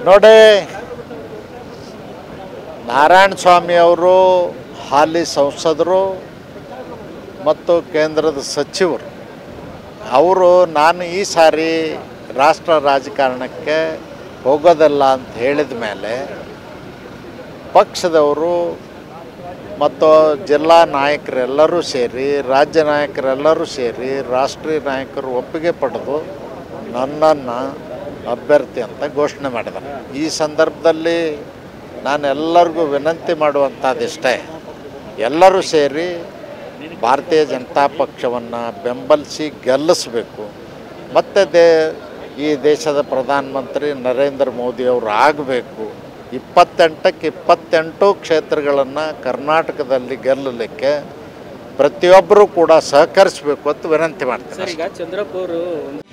ನೋಡಿ, ನಾರಾಯಣ ಸ್ವಾಮಿ ಅವರು ಹಾಲಿ ಸಂಸದರು ಮತ್ತು ಕೇಂದ್ರದ ಸಚಿವರು. ಅವರು ನಾನು ಈ ಸಾರಿ ರಾಷ್ಟ್ರ ರಾಜಕಾರಣಕ್ಕೆ ಹೋಗೋದಲ್ಲ ಅಂತ ಹೇಳಿದ ಮೇಲೆ ಪಕ್ಷದವರು ಮತ್ತು ಜಿಲ್ಲಾ ನಾಯಕರೆಲ್ಲರೂ ಸೇರಿ, ರಾಜ್ಯ ನಾಯಕರೆಲ್ಲರೂ ಸೇರಿ, ರಾಷ್ಟ್ರೀಯ ನಾಯಕರು ಒಪ್ಪಿಗೆ ಪಡೆದು ನನ್ನನ್ನು ಅಭ್ಯರ್ಥಿ ಅಂತ ಘೋಷಣೆ ಮಾಡಿದ್ದಾರೆ. ಈ ಸಂದರ್ಭದಲ್ಲಿ ನಾನು ಎಲ್ಲರಿಗೂ ವಿನಂತಿ ಮಾಡುವಂಥದ್ದಿಷ್ಟೇ, ಎಲ್ಲರೂ ಸೇರಿ ಭಾರತೀಯ ಜನತಾ ಪಕ್ಷವನ್ನು ಬೆಂಬಲಿಸಿ ಗೆಲ್ಲಿಸಬೇಕು. ಮತ್ತು ಈ ದೇಶದ ಪ್ರಧಾನಮಂತ್ರಿ ನರೇಂದ್ರ ಮೋದಿಯವರು ಆಗಬೇಕು. 28ಕ್ಕೆ 28 ಕ್ಷೇತ್ರಗಳನ್ನು ಕರ್ನಾಟಕದಲ್ಲಿ ಗೆಲ್ಲಲಿಕ್ಕೆ ಪ್ರತಿಯೊಬ್ಬರೂ ಕೂಡ ಸಹಕರಿಸಬೇಕು ಅಂತ ವಿನಂತಿ ಮಾಡ್ತೀನಿ. ಈಗ ಚಂದ್ರಪ್ಪ ಅವರು